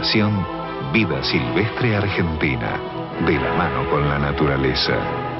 Fundación Vida Silvestre Argentina, de la mano con la naturaleza.